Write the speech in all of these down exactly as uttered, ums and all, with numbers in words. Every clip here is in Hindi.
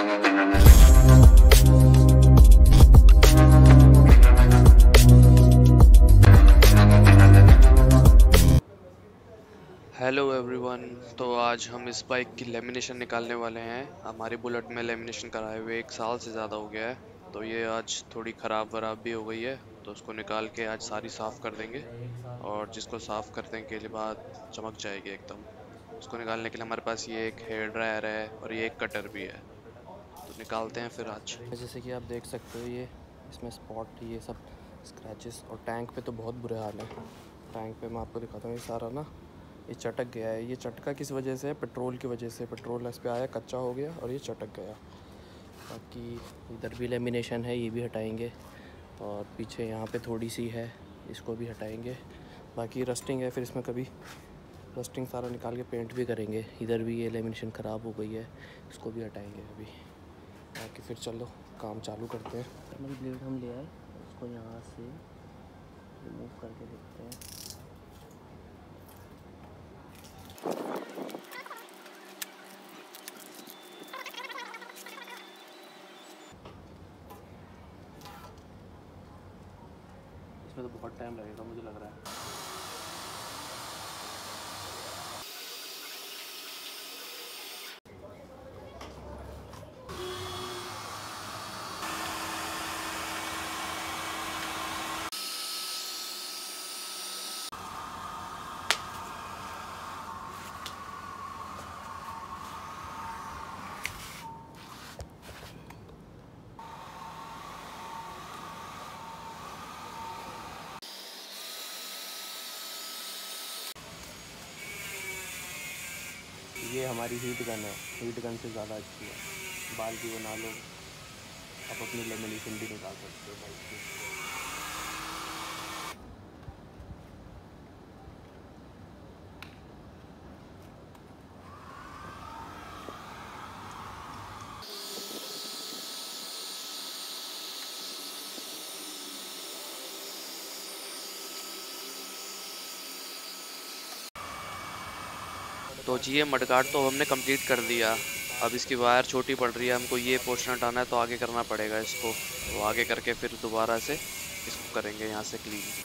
Hello everyone. तो आज हम इस बाइक की लेमिनेशन निकालने वाले हैं। हमारी बुलेट में लेमिनेशन कराए हुए एक साल से ज़्यादा हो गया है, तो ये आज थोड़ी ख़राब वराब भी हो गई है, तो उसको निकाल के आज सारी साफ़ कर देंगे। और जिसको साफ़ करने के लिए बाद चमक जाएगी एकदम। उसको निकालने के लिए हमारे पास ये एक हेयर ड्रायर है और ये एक कटर भी है, तो निकालते हैं फिर आज। जैसे कि आप देख सकते हो, ये इसमें स्पॉट, ये सब स्क्रैचेस, और टैंक पे तो बहुत बुरे हाल है। टैंक पे मैं आपको दिखाता हूँ, ये सारा ना ये चटक गया है। ये चटका किस वजह से है? पेट्रोल की वजह से। पेट्रोल इस पे आया, कच्चा हो गया और ये चटक गया। बाकी इधर भी लेमिनेशन है, ये भी हटाएंगे। और पीछे यहाँ पे थोड़ी सी है, इसको भी हटाएंगे। बाकी रस्टिंग है, फिर इसमें कभी रस्टिंग सारा निकाल के पेंट भी करेंगे। इधर भी ये लेमिनेशन ख़राब हो गई है, इसको भी हटाएंगे अभी। बाकी फिर चलो काम चालू करते हैं। थर्मल ब्लेड हम ले आए, उसको यहाँ से रिमूव करके देखते हैं। इसमें तो बहुत टाइम लगेगा मुझे लग रहा है। ये हमारी हीट गन है, हीट गन से ज़्यादा अच्छी है। बाल की बना लो, आप अपनी लेमिनेशन भी निकाल सकते हो बाइक की। तो जी ये मडगार्ड तो हमने कंप्लीट कर दिया। अब इसकी वायर छोटी पड़ रही है, हमको ये पोर्शन हटाना है, तो आगे करना पड़ेगा इसको। तो आगे करके फिर दोबारा से इसको करेंगे यहाँ से क्लीन।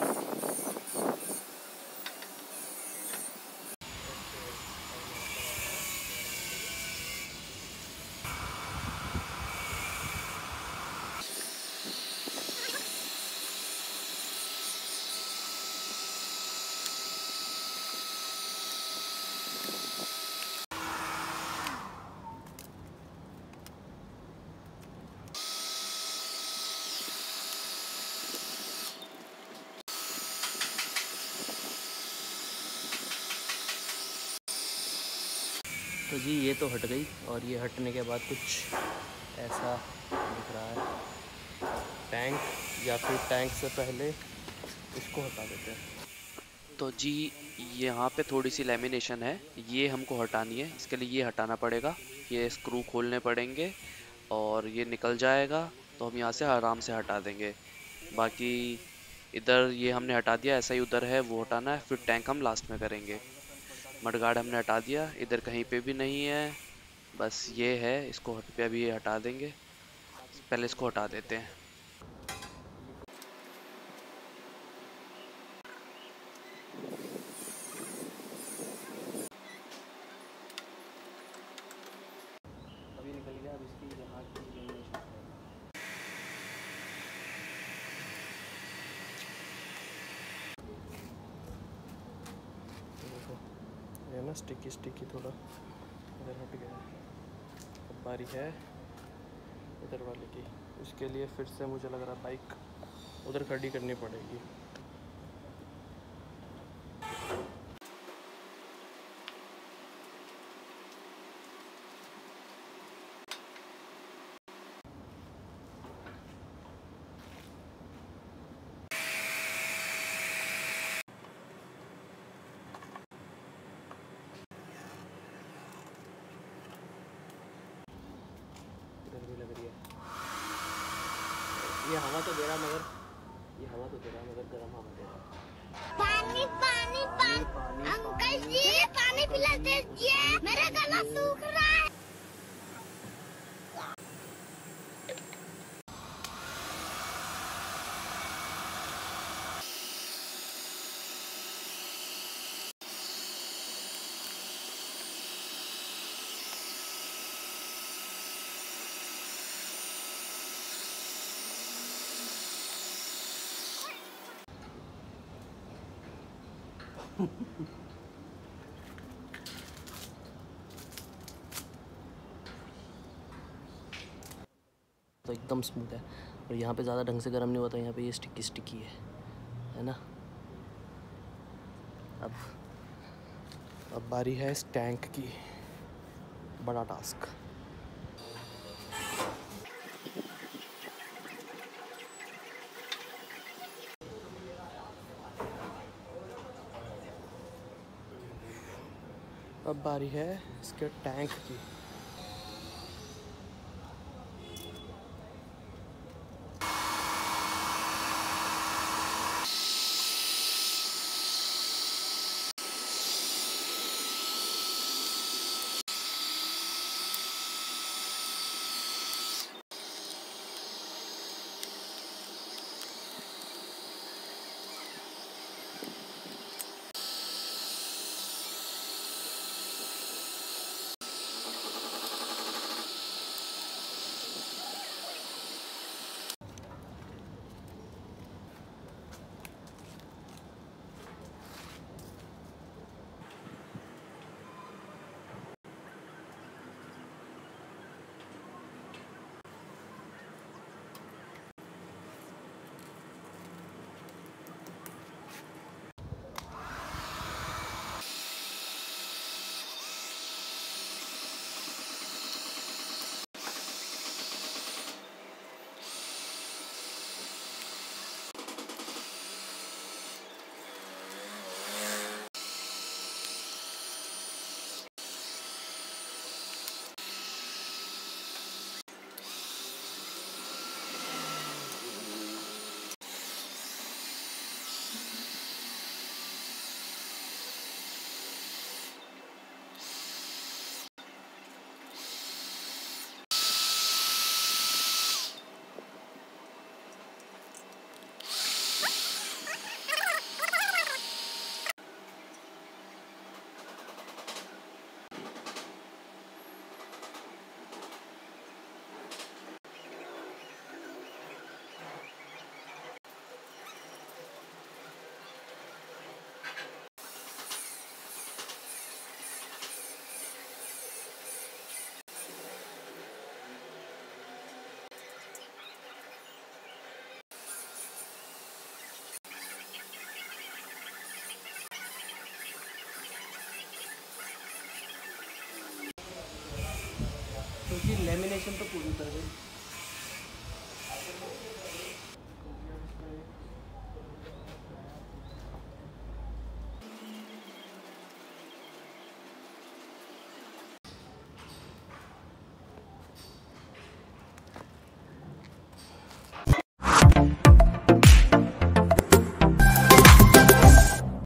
तो जी ये तो हट गई, और ये हटने के बाद कुछ ऐसा दिख रहा है। टैंक, या फिर टैंक से पहले इसको हटा देते हैं। तो जी यहाँ पे थोड़ी सी लेमिनेशन है, ये हमको हटानी है। इसके लिए ये हटाना पड़ेगा, ये स्क्रू खोलने पड़ेंगे और ये निकल जाएगा, तो हम यहाँ से आराम से हटा देंगे। बाकी इधर ये हमने हटा दिया, ऐसा ही उधर है वो हटाना है, फिर टैंक हम लास्ट में करेंगे। मडगार्ड हमने हटा दिया, इधर कहीं पे भी नहीं है, बस ये है, इसको हट पे अभी ये हटा देंगे। पहले इसको हटा देते हैं। अभी निकल गया, अब इसकी यहाँ की लेमिनेशन है। ये ना स्टिकी स्टिकी थोड़ा इधर हट गया। अब बारी है इधर वाले की। इसके लिए फिर से मुझे लग रहा बाइक उधर खड़ी करनी पड़ेगी। गर्मी लग रही है। ये हवा तो दे रहा, मगर ये हवा तो दे रहा मगर गर्म हवा दे रहा। पानी पानी पानी अंकल जी पानी पिला दीजिए, मेरा गला सूख रहा है। तो एकदम स्मूथ है और यहाँ पे ज़्यादा ढंग से गर्म नहीं होता, यहाँ पे ये स्टिकी स्टिकी है है ना। अब अब बारी है इस टैंक की, बड़ा टास्क। अब बारी है इसके टैंक की। क्योंकि लेमिनेशन तो पूरी कर गई।